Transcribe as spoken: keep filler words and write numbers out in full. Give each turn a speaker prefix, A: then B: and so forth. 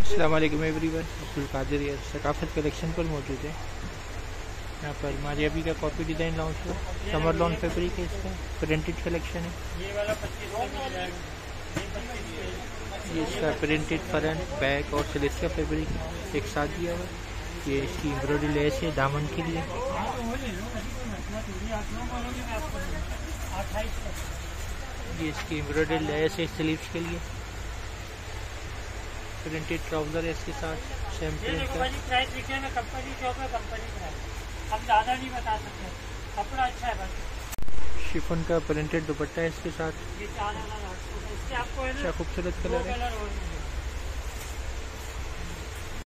A: अस्सलाम वालेकुम एवरीवन, अब्दुल कादिर ये सकाफत कलेक्शन पर मौजूद है। यहाँ पर हमारे अभी का कॉपी डिज़ाइन लॉन्च हुआ, समर लॉन फैब्रिक है, इसका प्रिंटेड कलेक्शन है। ये इसका प्रिंटेड फ्रंट बैक और स्लीव्स का फैब्रिक एक साथ दिया हुआ है। ये इसकी एम्ब्रॉयडरी लेस है दामन के लिए। ये इसकी एम्ब्रॉयडरी लेस है स्लीव्स के लिए। प्रिंटेड ट्राउजर है इसके साथ सेम प्रिंट का।
B: प्राइस लिखे हैं कंपनी शॉप है, कंपनी प्राइस हम ज़्यादा नहीं बता सकते। कपड़ा अच्छा है बस।
A: शिफॉन का प्रिंटेड दुपट्टा है इसके साथ।
B: ये चार हज़ार आठ सौ इसके आपको
A: अच्छा खूबसूरत कलर है।
B: कलर और